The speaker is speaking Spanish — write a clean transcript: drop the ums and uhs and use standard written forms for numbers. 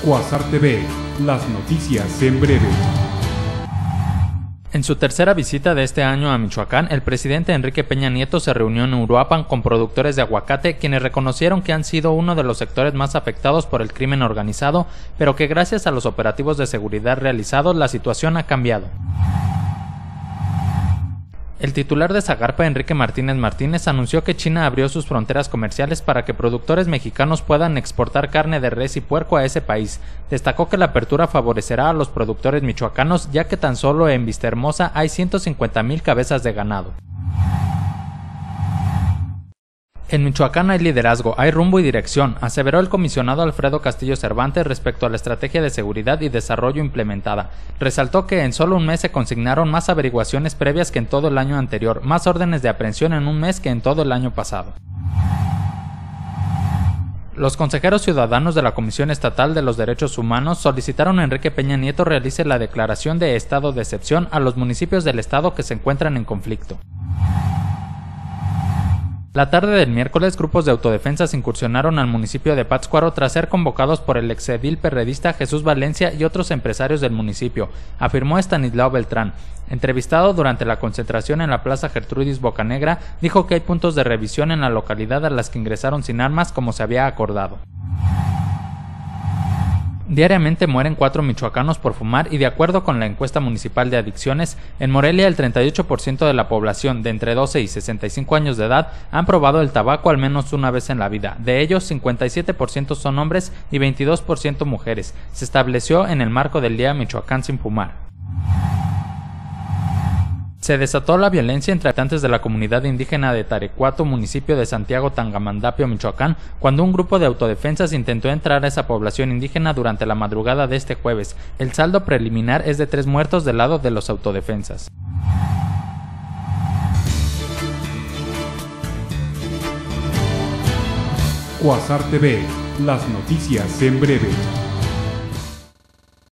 Quasar TV, las noticias en breve. En su tercera visita de este año a Michoacán, el presidente Enrique Peña Nieto se reunió en Uruapan con productores de aguacate, quienes reconocieron que han sido uno de los sectores más afectados por el crimen organizado, pero que gracias a los operativos de seguridad realizados la situación ha cambiado. El titular de Zagarpa, Enrique Martínez Martínez, anunció que China abrió sus fronteras comerciales para que productores mexicanos puedan exportar carne de res y puerco a ese país. Destacó que la apertura favorecerá a los productores michoacanos, ya que tan solo en Vistahermosa hay 150,000 cabezas de ganado. En Michoacán hay liderazgo, hay rumbo y dirección, aseveró el comisionado Alfredo Castillo Cervantes respecto a la estrategia de seguridad y desarrollo implementada. Resaltó que en solo un mes se consignaron más averiguaciones previas que en todo el año anterior, más órdenes de aprehensión en un mes que en todo el año pasado. Los consejeros ciudadanos de la Comisión Estatal de los Derechos Humanos solicitaron a Enrique Peña Nieto realice la declaración de estado de excepción a los municipios del estado que se encuentran en conflicto. La tarde del miércoles, grupos de autodefensas incursionaron al municipio de Pátzcuaro tras ser convocados por el exedil perredista Jesús Valencia y otros empresarios del municipio, afirmó Estanislao Beltrán. Entrevistado durante la concentración en la Plaza Gertrudis Bocanegra, dijo que hay puntos de revisión en la localidad a las que ingresaron sin armas como se había acordado. Diariamente mueren 4 michoacanos por fumar y de acuerdo con la encuesta municipal de adicciones, en Morelia el 38% de la población de entre 12 y 65 años de edad han probado el tabaco al menos una vez en la vida. De ellos, 57% son hombres y 22% mujeres. Se estableció en el marco del Día Michoacán sin fumar. Se desató la violencia entre habitantes de la comunidad indígena de Tarecuato, municipio de Santiago Tangamandapio, Michoacán, cuando un grupo de autodefensas intentó entrar a esa población indígena durante la madrugada de este jueves. El saldo preliminar es de 3 muertos del lado de los autodefensas. Quasar TV, las noticias en breve.